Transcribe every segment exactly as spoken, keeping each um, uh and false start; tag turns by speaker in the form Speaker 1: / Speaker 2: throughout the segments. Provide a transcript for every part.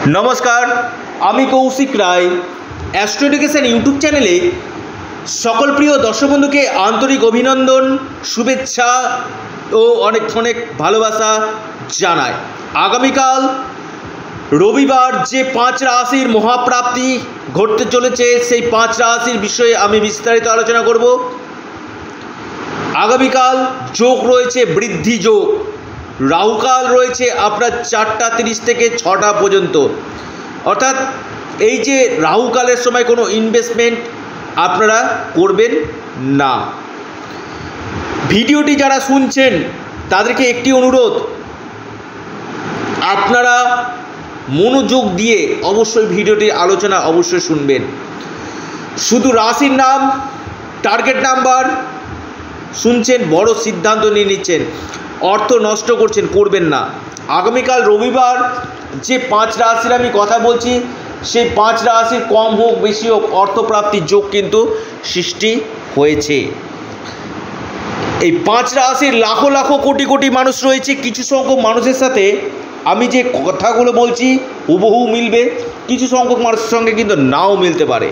Speaker 1: नमस्कार आमी Kaushik Roy astro education YouTube चैनेले सकल प्रिय दर्शक बंधु के आंतरिक अभिनंदन शुभेच्छा और अनेक अनेक भालोबासा जानाय। आगामीकाल रविवार जे पाँच राशिर महाप्राप्ति घटते चलेছে সেই पाँच राशिर विषये आमी विस्तारित आलोचना करब। आगामीकाल जोग रयेছে बृद्धि जोग, राहुकाल रयेছে आपनार चारटा त्रिश থেকে छटा पर्यन्त, अर्थात এই যে রাহুকালের সময় কোনো ইনভেস্টমেন্ট আপনারা করবেন না। ভিডিওটি যারা শুনছেন তাদেরকে একটি অনুরোধ, আপনারা মনোযোগ দিয়ে অবশ্যই ভিডিওটির আলোচনা অবশ্যই শুনবেন। শুধু রাশির নাম টার্গেট নাম্বার শুনছেন, বড় সিদ্ধান্ত নিয়ে নিচ্ছেন, অর্থ নষ্ট করছেন, করবেন না। আগামীকাল রবিবার যে পাঁচ রাশির আমি কথা বলছি সেই পাঁচ রাশির কম হোক বেশি হোক অর্থপ্রাপ্তির যোগ কিন্তু সৃষ্টি হয়েছে। এই পাঁচ রাশির লাখো লাখো কোটি কোটি মানুষ রয়েছে, কিছু সংখ্যক মানুষের সাথে আমি যে কথাগুলো বলছি হুবহু মিলবে, কিছু সংখ্যক মানুষের সঙ্গে কিন্তু নাও মিলতে পারে।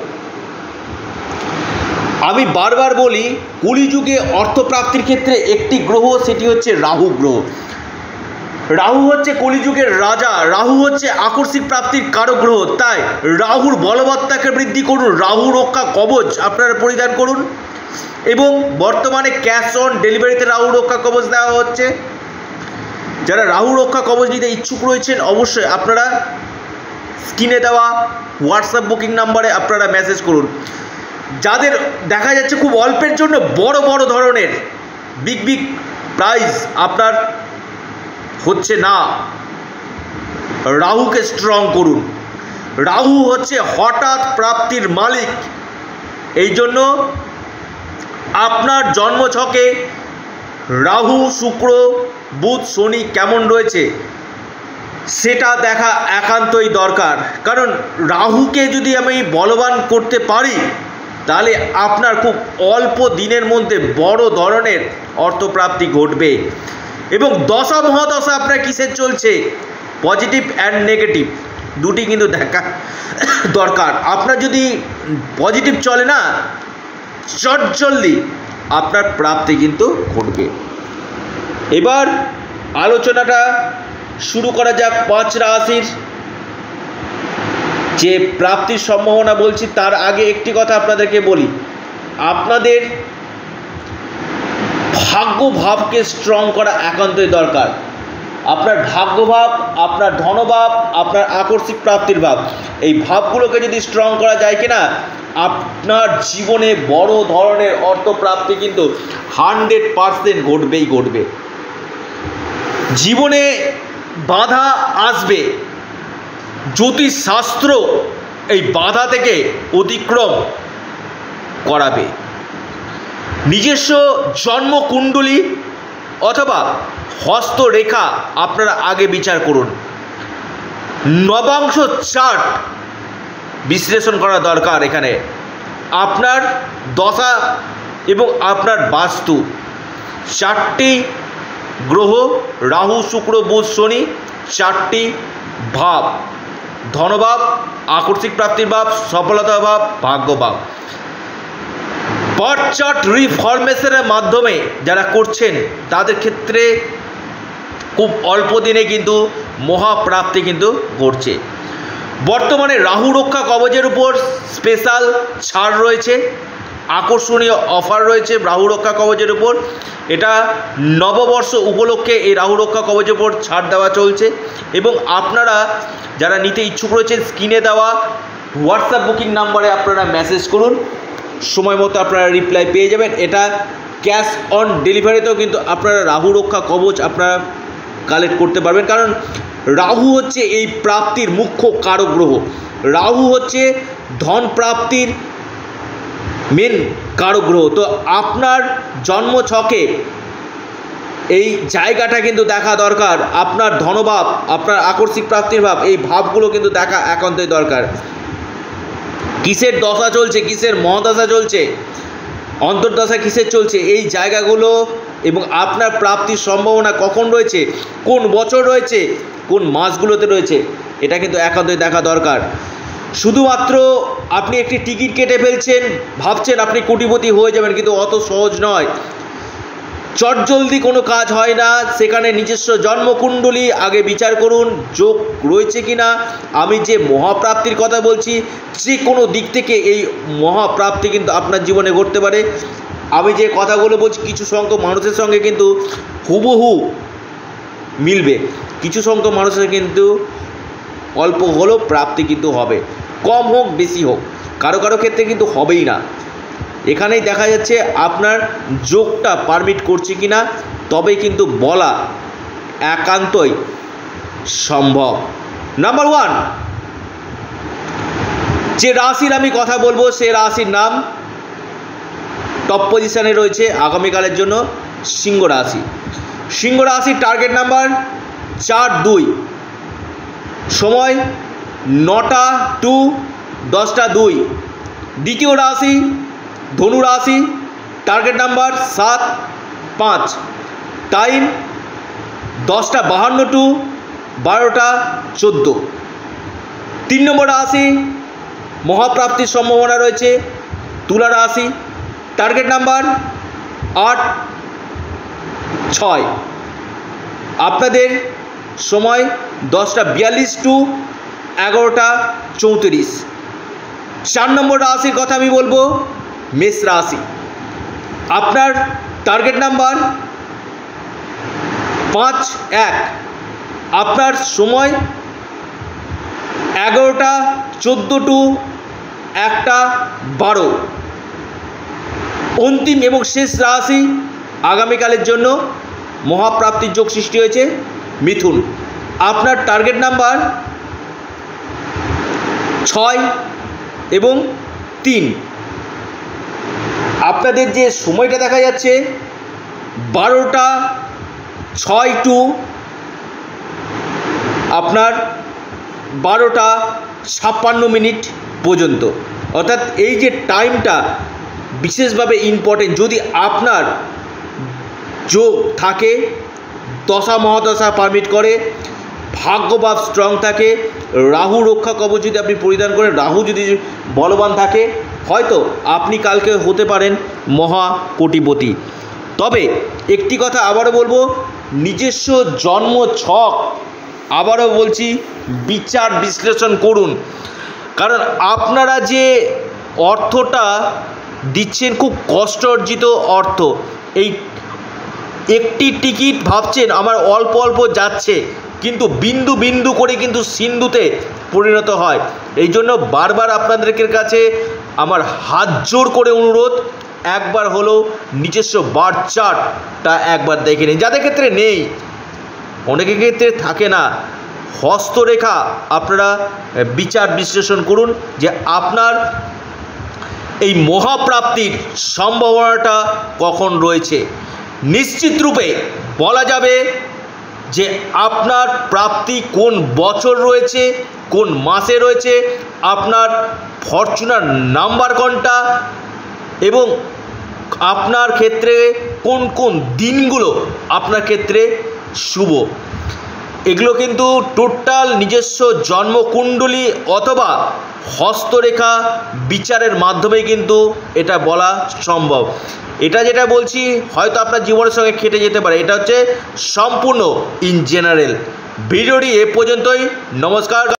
Speaker 1: আমি বারবার বলি কলিযুগে অর্থপ্রাপ্তির ক্ষেত্রে একটি গ্রহ, সেটি হচ্ছে রাহু গ্রহ। রাহু হচ্ছে কলিযুগের রাজা, রাহু হচ্ছে আকস্মিক প্রাপ্তির কারক গ্রহ। তাই রাহুর বলবত্তাকে বৃদ্ধি করুন, রাহু রক্ষা কবচ আপনারা পরিধান করুন। এবং বর্তমানে ক্যাশ অন ডেলিভারিতে রাহু রক্ষা কবচ দেওয়া হচ্ছে। যারা রাহু রক্ষা কবচ নিতে ইচ্ছুক রয়েছেন অবশ্যই আপনারা স্ক্রিনে দেওয়া হোয়াটসঅ্যাপ বুকিং নাম্বারে আপনারা মেসেজ করুন। যাদের দেখা যাচ্ছে খুব অল্পের জন্য বড় বড় ধরনের বিগ বিগ প্রাইজ আপনার হচ্ছে না, রাহুকে স্ট্রং করুন। রাহু হচ্ছে হঠাৎ প্রাপ্তির মালিক, এই জন্য আপনার জন্মছকে রাহু শুক্র বুধ শনি কেমন রয়েছে সেটা দেখা একান্তই দরকার। কারণ রাহুকে যদি আমি বলবান করতে পারি তাহলে আপনার খুব অল্প দিনের মধ্যে বড় ধরনের অর্থপ্রাপ্তি ঘটবে। এবং দশা মহাদশা আপনার কিসের চলছে, পজিটিভ অ্যান্ড নেগেটিভ দুটি কিন্তু দেখা দরকার। আপনার যদি পজিটিভ চলে না, চটজলদি আপনার প্রাপ্তি কিন্তু ঘটবে। এবার আলোচনাটা শুরু করা যাক। পাঁচ রাশির যে প্রাপ্তির সম্ভাবনা বলছি তার আগে একটি কথা আপনাদেরকে বলি, আপনাদের ভাগ্যভাবকে স্ট্রং করা একান্তই দরকার। আপনার ভাগ্যভাব, আপনার ধনভাব, আপনার আকস্মিক প্রাপ্তির ভাব, এই ভাবগুলোকে যদি স্ট্রং করা যায় কিনা আপনার জীবনে বড় ধরনের অর্থপ্রাপ্তি কিন্তু হান্ড্রেড পারসেন্ট ঘটবেই ঘটবে। জীবনে বাধা আসবে, জ্যোতিষশাস্ত্র এই বাধা থেকে অতিক্রম করাবে। নিজস্ব জন্মকুণ্ডলী অথবা হস্তরেখা আপনারা আগে বিচার করুন। নবাংশ চার্ট বিশ্লেষণ করা দরকার। এখানে আপনার দশা এবং আপনার বাস্তু, চারটি গ্রহ রাহু শুক্র বুধ শনি, চারটি ভাব, ধনভাব, আকস্মিক প্রাপ্তির ভাব, সফলতা ভাব, ভাগ্যভাব। বার্থ চার্ট রিফরমেশনের মাধ্যমে যারা করছেন তাদের ক্ষেত্রে খুব অল্প দিনে কিন্তু মহাপ্রাপ্তি কিন্তু ঘটছে। বর্তমানে রাহু রক্ষা কবচের উপর স্পেশাল ছাড় রয়েছে, আকর্ষণীয় অফার রয়েছে রাহু রক্ষা কবচের উপর। এটা নববর্ষ উপলক্ষে এই রাহু রক্ষা কবচের উপর ছাড় দেওয়া চলছে। এবং আপনারা যারা নিতে ইচ্ছুক রয়েছেন স্ক্রিনে দেওয়া হোয়াটসঅ্যাপ বুকিং নাম্বারে আপনারা মেসেজ করুন, সময় মতো আপনারা রিপ্লাই পেয়ে যাবেন। এটা ক্যাশ অন ডেলিভারিতেও কিন্তু আপনারা রাহু রক্ষা কবচ আপনারা কালেক্ট করতে পারবেন। কারণ রাহু হচ্ছে এই প্রাপ্তির মুখ্য কারক গ্রহ, রাহু হচ্ছে ধন প্রাপ্তির মেন কারক গ্রহ। তো আপনার জন্মছকে এই জায়গাটা কিন্তু দেখা দরকার। আপনার ধনভাব, আপনার আকস্মিক প্রাপ্তির ভাব, এই ভাবগুলো কিন্তু দেখা একান্তই দরকার। কিসের দশা চলছে, কিসের মহাদশা চলছে, অন্তর্দশা কিসের চলছে, এই জায়গাগুলো এবং আপনার প্রাপ্তির সম্ভাবনা কখন রয়েছে, কোন বছর রয়েছে, কোন মাসগুলোতে রয়েছে, এটা কিন্তু একান্তই দেখা দরকার। শুধুমাত্র আপনি একটি টিকিট কেটে ফেলছেন, ভাবছেন আপনি কোটিপতি হয়ে যাবেন, কিন্তু অত সহজ নয়। চটজলদি কোনো কাজ হয় না, সেখানে নিজস্ব জন্মকুণ্ডলী আগে বিচার করুন, যোগ রয়েছে কিনা। আমি যে মহাপ্রাপ্তির কথা বলছি, যে কোনো দিক থেকে এই মহাপ্রাপ্তি কিন্তু আপনার জীবনে ঘটতে পারে। আমি যে কথাগুলো বলছি কিছু সংখ্যক মানুষের সঙ্গে কিন্তু হুবহু মিলবে, কিছু সংখ্যক মানুষের কিন্তু অল্প হলেও প্রাপ্তি কিন্তু হবে, কম হোক বেশি হোক, কারো কারো ক্ষেত্রে কিন্তু হবেই না। এখানেই দেখা যাচ্ছে আপনার যোগটা পারমিট করছে কি না, তবে কিন্তু বলা একান্তই সম্ভব। নাম্বার ওয়ান, যে রাশির আমি কথা বলবো সে রাশির নাম টপ পজিশনে রয়েছে আগামীকালের জন্য সিংহ রাশি। সিংহ রাশির টার্গেট নাম্বার চার দুই, সময় নটা টু দশটা দুই। দ্বিতীয় রাশি ধনু রাশি, টার্গেট নাম্বার সাত পাঁচ, টাইম দশটা বাহান্ন টু বারোটা চোদ্দো। তিন নম্বর রাশি মহাপ্রাপ্তির সম্ভাবনা রয়েছে তুলা রাশি, টার্গেট নাম্বার আট ছয়। আপনাদের সময় দশটা বিয়াল্লিশ টু এগারোটা চৌত্রিশ। চার নম্বর রাশির কথা আমি বলবো মেষ রাশি। আপনার টার্গেট নাম্বার পাঁচ এক, আপনার সময় এগারোটা চোদ্দো টু একটা বারো। অন্তিম এবং শেষ রাশি আগামীকালের জন্য মহাপ্রাপ্তির যোগ সৃষ্টি হয়েছে মিথুন। আপনার টার্গেট নাম্বার ছয় এবং তিন। আপনাদের যে সময়টা দেখা যাচ্ছে বারোটা ছয় টু আপনার বারোটা ছাপ্পান্ন মিনিট পর্যন্ত, অর্থাৎ এই যে টাইমটা বিশেষভাবে ইম্পর্টেন্ট। যদি আপনার যোগ থাকে, দশা মহাদশা পারমিট করে, ভাগ্যভাব স্ট্রং থাকে, রাহু রক্ষা কবচ যদি আপনি পরিধান করেন, রাহু যদি বলবান থাকে, হয়তো আপনি কালকে হতে পারেন মহা কোটিপতি। তবে একটি কথা আবারও বলবো, নিজস্ব জন্ম ছক আবারও বলছি বিচার বিশ্লেষণ করুন, কারণ আপনারা যে অর্থটা দিচ্ছেন খুব কষ্ট অর্জিত অর্থ। এই একটি টিকিট ভাবছেন আমার অল্প অল্প যাচ্ছে, কিন্তু বিন্দু বিন্দু করে কিন্তু সিন্ধুতে পরিণত হয়। এই জন্য বারবার আপনাদের কাছে আমার হাত জোর করে অনুরোধ, একবার হলো নিজস্ব বার্থ চার্টটা একবার দেখে নিন। যাদের ক্ষেত্রে নেই, অনেকের ক্ষেত্রে থাকে না, হস্তরেখা আপনারা বিচার বিশ্লেষণ করুন যে আপনার এই মহাপ্রাপ্তির সম্ভাবনাটা কখন রয়েছে। নিশ্চিত রূপে বলা যাবে যে আপনার প্রাপ্তি কোন বছর রয়েছে, কোন মাসে রয়েছে, আপনার ফরচুনার নাম্বার কোনটা, এবং আপনার ক্ষেত্রে কোন কোন দিনগুলো আপনার ক্ষেত্রে শুভ। এগুলো কিন্তু টোটাল নিজস্ব জন্মকুণ্ডলী অথবা হস্তরেখা বিচারের মাধ্যমে কিন্তু এটা বলা সম্ভব। এটা যেটা বলছি হয়তো আপনার জীবনের সঙ্গে খেটে যেতে পারে, এটা হচ্ছে সম্পূর্ণ ইন জেনারেল। ভিডিওটি এ পর্যন্তই। নমস্কার।